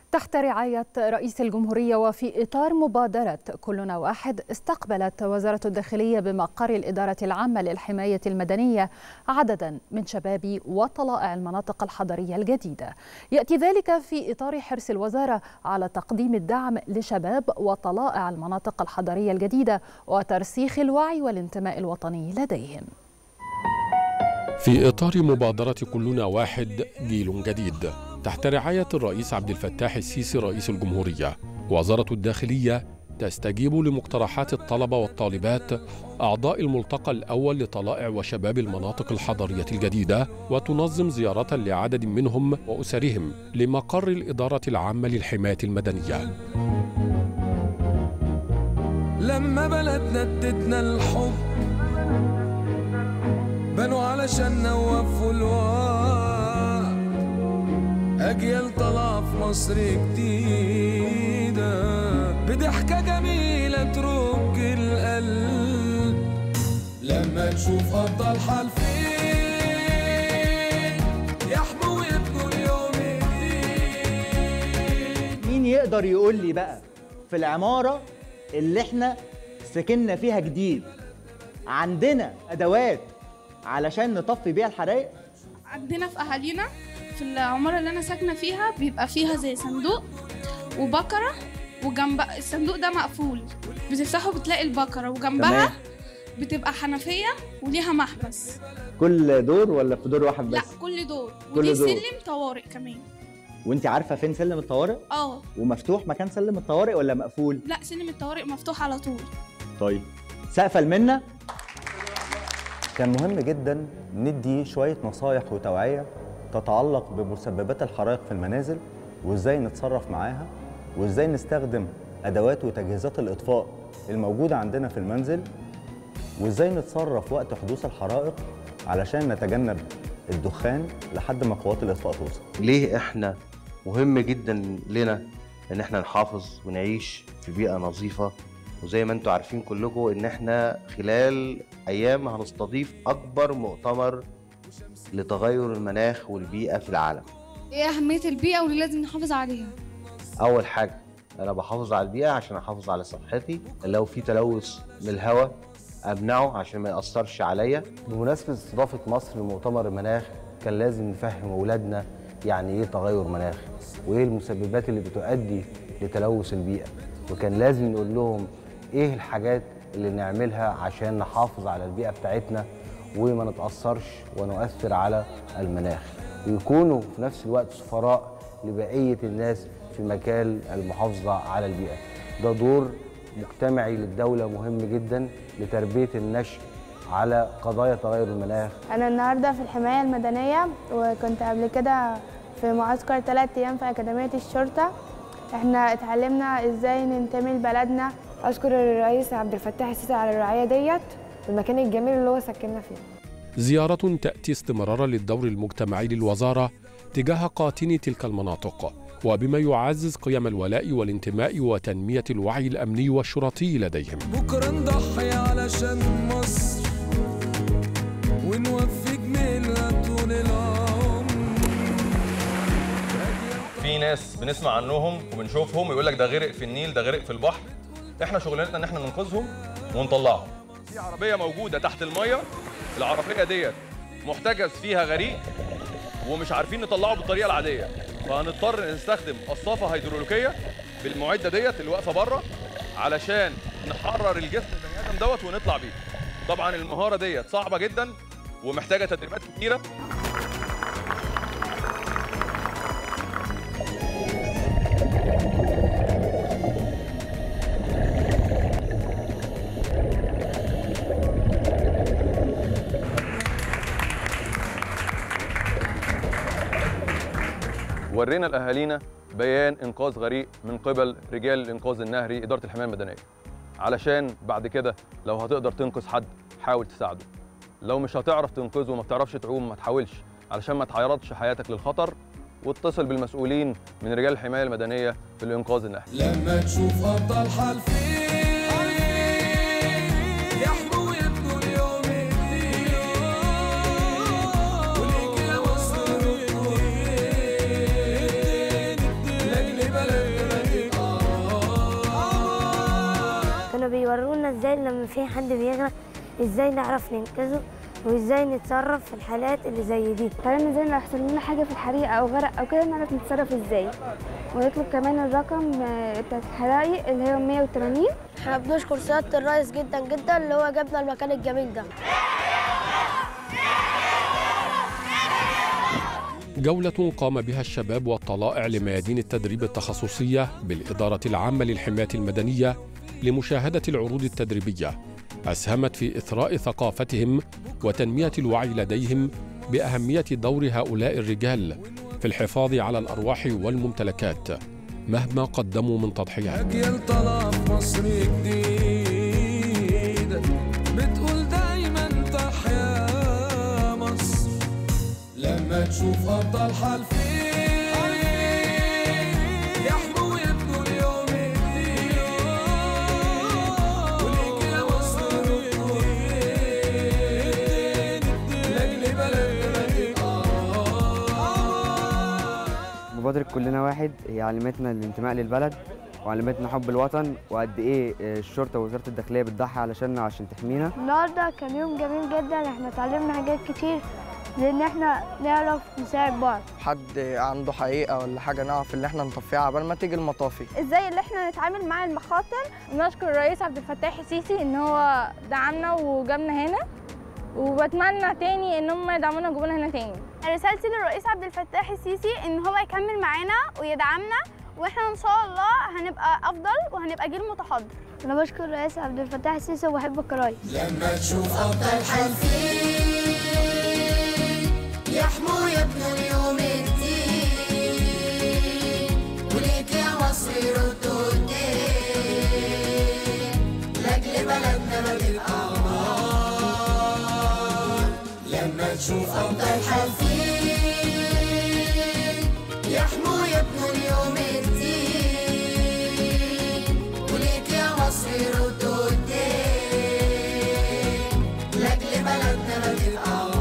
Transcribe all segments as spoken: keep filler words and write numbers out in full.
تحت رعاية رئيس الجمهورية وفي إطار مبادرة كلنا واحد، استقبلت وزارة الداخلية بمقر الإدارة العامة للحماية المدنية عددا من شباب وطلائع المناطق الحضرية الجديدة. يأتي ذلك في إطار حرص الوزارة على تقديم الدعم لشباب وطلائع المناطق الحضرية الجديدة وترسيخ الوعي والانتماء الوطني لديهم. في إطار مبادرة كلنا واحد جيل جديد تحت رعاية الرئيس عبد الفتاح السيسي رئيس الجمهورية، وزارة الداخلية تستجيب لمقترحات الطلبة والطالبات أعضاء الملتقى الأول لطلائع وشباب المناطق الحضرية الجديدة، وتنظم زيارة لعدد منهم وأسرهم لمقر الإدارة العامة للحماية المدنية. لما بلدنا ادتنا الحب بنوا علشان نوفوا الوعد، أجيال طالعة في مصر جديدة بضحكة جميلة ترج القلب. لما تشوف أبطال حالفين يحموا ويبنوا اليوم جديد. مين يقدر يقول لي بقى في العمارة اللي احنا سكننا فيها جديد عندنا أدوات علشان نطفي بيها الحرايق؟ عندنا في أهالينا في العمارة اللي أنا ساكنة فيها بيبقى فيها زي صندوق وبكرة، وجنب الصندوق ده مقفول بتفتحه بتلاقي البكرة، وجنبها تمام. بتبقى حنفية وليها محبس. كل دور ولا في دور واحد بس؟ لا كل دور، كل ودي دور. سلم طوارئ كمان. وانت عارفة فين سلم الطوارئ؟ اه. ومفتوح مكان سلم الطوارئ ولا مقفول؟ لا سلم الطوارئ مفتوح على طول. طيب سقفة المنة. كان مهم جدا ندي شوية نصايح وتوعية تتعلق بمسببات الحرائق في المنازل، وازاي نتصرف معاها، وازاي نستخدم ادوات وتجهيزات الاطفاء الموجودة عندنا في المنزل، وازاي نتصرف وقت حدوث الحرائق علشان نتجنب الدخان لحد ما قوات الاطفاء توصل. ليه احنا مهم جدا لنا ان احنا نحافظ ونعيش في بيئة نظيفة، وزي ما انتم عارفين كلكم ان احنا خلال ايام هنستضيف اكبر مؤتمر لتغير المناخ والبيئة في العالم. ايه اهمية البيئة واللي لازم نحافظ عليها؟ اول حاجة انا بحافظ على البيئة عشان احافظ على صحتي، لو في تلوث من الهواء امنعه عشان ما يأثرش عليا. بمناسبة استضافة مصر لمؤتمر المناخ كان لازم نفهم اولادنا يعني ايه تغير مناخ، وايه المسببات اللي بتؤدي لتلوث البيئة، وكان لازم نقول لهم ايه الحاجات اللي نعملها عشان نحافظ على البيئة بتاعتنا وما نتأثرش ونؤثر على المناخ، ويكونوا في نفس الوقت سفراء لبقية الناس في مجال المحافظة على البيئة. ده دور مجتمعي للدولة مهم جدا لتربية النشء على قضايا تغير المناخ. أنا النهاردة في الحماية المدنية، وكنت قبل كده في معسكر ثلاث أيام في أكاديمية الشرطة. احنا اتعلمنا ازاي ننتمي لبلدنا. اشكر الرئيس عبد الفتاح السيسي على الرعاية ديت والمكان الجميل اللي هو سكننا فيه. زيارة تأتي استمرارا للدور المجتمعي للوزارة تجاه قاطني تلك المناطق، وبما يعزز قيم الولاء والانتماء وتنمية الوعي الأمني والشرطي لديهم. بكرة نضحي علشان مصر ونوفي جميلها طول العمر. في ناس بنسمع عنهم وبنشوفهم ويقول لك ده غرق في النيل، ده غرق في البحر. احنا شغلانتنا ان احنا ننقذهم ونطلعهم. في عربيه موجوده تحت الميه، العربيه ديت محتجز فيها غريق ومش عارفين نطلعه بالطريقه العاديه، فهنضطر نستخدم قصافه هيدروليكيه بالمعده ديت اللي واقفه بره علشان نحرر الجسم البني ادم دوت ونطلع بيه. طبعا المهاره ديت صعبه جدا ومحتاجه تدريبات كتيره. ورينا لاهالينا بيان انقاذ غريق من قبل رجال الانقاذ النهري اداره الحمايه المدنيه، علشان بعد كده لو هتقدر تنقذ حد حاول تساعده، لو مش هتعرف تنقذه وما بتعرفش تعوم ما تحاولش، علشان ما تعرضش حياتك للخطر، واتصل بالمسؤولين من رجال الحمايه المدنيه في الانقاذ النهري. لما تشوف ابطال حالفين يحموا ويبنوا اليوم جديد، وليك يا مصر الجديد لاجل بلد علمونا ازاي لما في حد بيغرق ازاي نعرف ننقذه وازاي نتصرف في الحالات اللي زي دي. اتعلمنا ازاي لو يحصل لنا حاجه في الحريق او غرق او كده نعرف نتصرف ازاي، ونطلب كمان الرقم بتاع الحرايق اللي هو مية وتمانين. احنا بنشكر سياده الرئيس جدا جدا اللي هو جابنا المكان الجميل ده. جولة قام بها الشباب والطلائع لميادين التدريب التخصصية بالإدارة العامة للحماية المدنية لمشاهدة العروض التدريبية أسهمت في إثراء ثقافتهم وتنمية الوعي لديهم بأهمية دور هؤلاء الرجال في الحفاظ على الأرواح والممتلكات مهما قدموا من تضحيات. أجيال طالعة في مصر جديد بتقول دايما تحيا مصر لما تشوف أبطال حالفين يحموا ويبنوا اليوم الجديد وليك يا مصر لأجل بلدنا مبادرة كلنا واحد هي علمتنا الانتماء للبلد وعلمتنا حب الوطن وقد ايه الشرطه ووزاره الداخليه بتضحي علشاننا عشان تحمينا. النهارده كان يوم جميل جدا، احنا اتعلمنا حاجات كتير لان احنا نعرف نساعد بعض. حد عنده حقيقه ولا حاجه نعرف اللي احنا نطفيها قبل ما تيجي المطافي. ازاي اللي احنا نتعامل مع المخاطر. نشكر الرئيس عبد الفتاح السيسي ان هو دعمنا وجابنا هنا، وبتمنى تاني ان هم يدعمونا ويجيبونا هنا تاني. رسالتي للرئيس عبد الفتاح السيسي ان هو يكمل معانا ويدعمنا واحنا ان شاء الله هنبقى افضل وهنبقى جيل متحضر. انا بشكر الرئيس عبد الفتاح السيسي وبحبك يا ريس. لما تشوف ابطال حالفين يحموا يبنوا اليوم الجديد وليك يا مصر يردوا الدين لاجل بلدنا ما بالامان. لما تشوف ابطال حالفين يحموا يبنوا اليوم الجديد وليك يا مصر يردوا الدين لاجل بلدنا ما بالامان.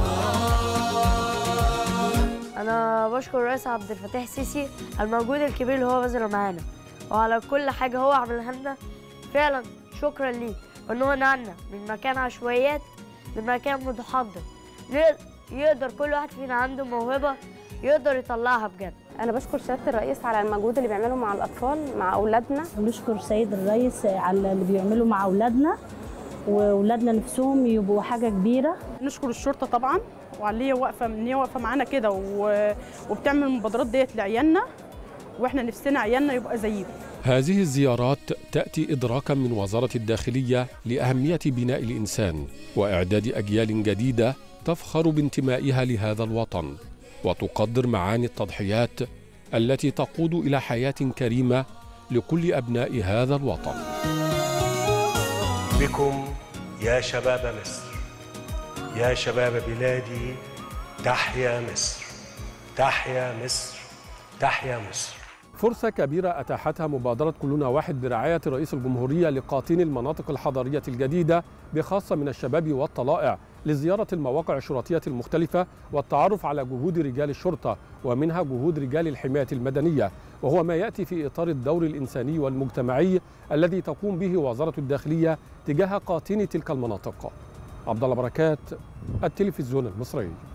انا بشكر الرئيس عبد الفتاح السيسي على المجهود الكبير اللي هو بذله معانا وعلى كل حاجه هو عملها لنا، فعلا شكرا ليه وان هو نقلنا من مكان عشوائيات لمكان متحضر يقدر كل واحد فينا عنده موهبه يقدر يطلعها بجد. انا بشكر سياده الرئيس على المجهود اللي بيعمله مع الاطفال مع اولادنا. بنشكر سيد الرئيس على اللي بيعمله مع اولادنا واولادنا نفسهم يبقوا حاجه كبيره. نشكر الشرطه طبعا وعلى اللي هي واقفه ان هي واقفه معانا كده وبتعمل المبادرات ديت لعيالنا واحنا نفسنا عيالنا يبقى زيهم. هذه الزيارات تأتي إدراكا من وزارة الداخلية لأهمية بناء الإنسان وإعداد أجيال جديدة تفخر بانتمائها لهذا الوطن وتقدر معاني التضحيات التي تقود إلى حياة كريمة لكل أبناء هذا الوطن. بكم يا شباب مصر، يا شباب بلادي، تحيا مصر، تحيا مصر، تحيا مصر. فرصة كبيرة أتاحتها مبادرة كلنا واحد برعاية رئيس الجمهورية لقاطين المناطق الحضرية الجديدة بخاصة من الشباب والطلائع لزيارة المواقع الشرطية المختلفة والتعرف على جهود رجال الشرطة ومنها جهود رجال الحماية المدنية، وهو ما يأتي في إطار الدور الإنساني والمجتمعي الذي تقوم به وزارة الداخلية تجاه قاطني تلك المناطق. عبد الله بركات، التلفزيون المصري.